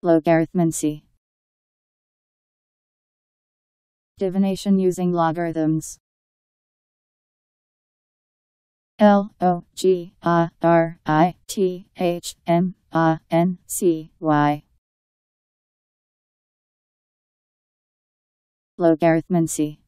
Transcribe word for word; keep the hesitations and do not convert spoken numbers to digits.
Logarithmancy. Divination using logarithms. L O G A R I T H M A N C Y. Logarithmancy.